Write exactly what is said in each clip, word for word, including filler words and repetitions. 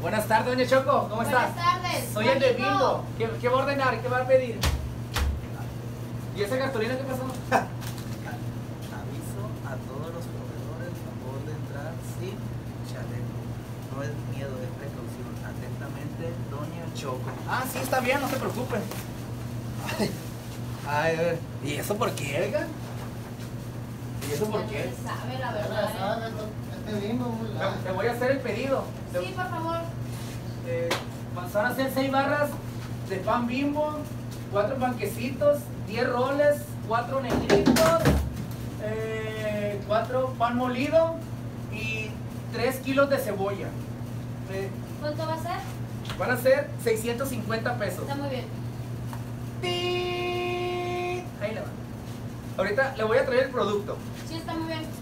Buenas tardes, doña Choco, ¿cómo Buenas estás? tardes. Soy el de Juanito. Bimbo. ¿Qué, ¿Qué va a ordenar? ¿Qué va a pedir? ¿Y esa cartulina qué pasó? Aviso a todos los proveedores a favor de entrar sin chaleco. No es miedo, es precaución. Atentamente, doña Choco. Ah, sí, está bien, no se preocupe. Ay, ay, a ver. ¿Y eso por qué, oiga? ¿Y eso por Ya qué? no se sabe la Ya verdad. sabes, este Bimbo muy Te, largo. te voy a hacer el pedido. Te- Sí, por favor. eh, van a ser seis barras de pan Bimbo, cuatro panquecitos, diez roles, cuatro negritos, eh, cuatro pan molido y tres kilos de cebolla. Eh, ¿Cuánto va a ser? van a ser seiscientos cincuenta pesos. Está muy bien. ¡Tit! Ahí le va. Ahorita le voy a traer el producto. Sí, está muy bien.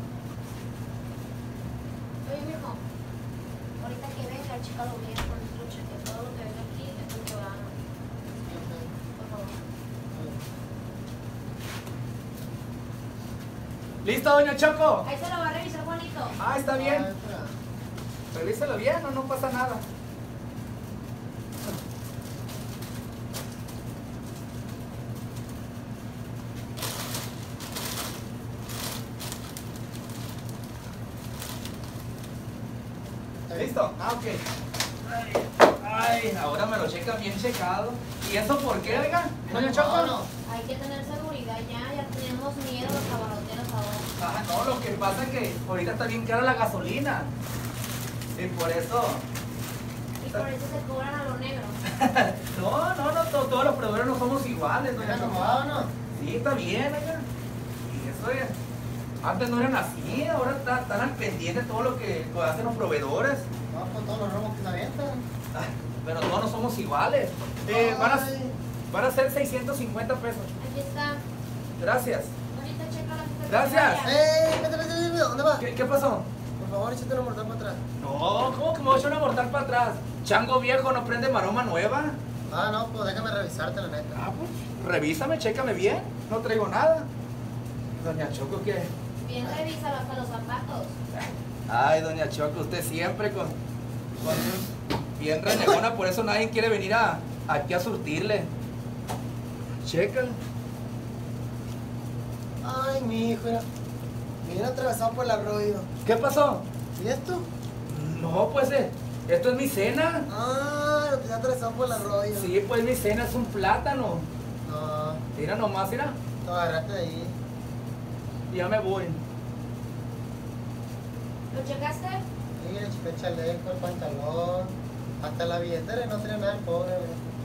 Oye, mijo, ahorita que venga, chécalo bien con el truche, que todo lo que venga aquí es un programa. Por favor. ¿Listo, doña Choco? Ahí se lo va a revisar Juanito. Ah, está bien. Ah, espera. Revísalo bien, no, no pasa nada. ¿Listo? Ah, ok. Ay, ay, ahora me lo checan bien checado. ¿Y eso por qué, oiga? Doña Choco. No, no. Hay que tener seguridad ya, ya tenemos miedo los cabaroteros ahora. Ah, no, lo que pasa es que ahorita está bien cara la gasolina. Y por eso. Y por eso se cobran a lo negro. No, no, no, to- todos los proveedores no somos iguales, doña Mira Choco. cómo va, ¿no? Sí, está bien, oiga. Y eso es. Antes no eran así, ahora está- están al pendiente de todo lo que hacen los proveedores. Vamos con todos los robos que se avientan. Ah, pero todos no somos iguales. Eh, van, a, Ay. van a ser seiscientos cincuenta pesos. Aquí está. Gracias. Ahorita checa la fiesta. Gracias. ¡Ey! Vete, vete, vete, ¿dónde va? ¿Qué, qué pasó? Por favor, échate una mortal para atrás. No, ¿cómo que me voy a echar una mortal para atrás? Chango viejo no prende maroma nueva. Ah, no, pues déjame revisarte la neta. Ah, pues, revísame, chécame bien. No traigo nada. Doña Choco, ¿qué? Bien, revísalo hasta los zapatos. Ay, doña Choco, usted siempre con, con bien renegona, por eso nadie quiere venir a, aquí a surtirle. Chécale. Ay, mi hijo, mira. Mira atravesado por el arroyo. ¿Qué pasó? ¿Y esto? No, pues eh, esto es mi cena. Ah, lo que ya atravesado por el arroyo. Sí, pues mi cena es un plátano. No, Mira nomás, mira. te agarraste de ahí. Ya me voy. ¿Lo checaste? Mira, chico, el chaleco, el pantalón. Hasta la billetera y no tenía nada el pobre, ¿verdad?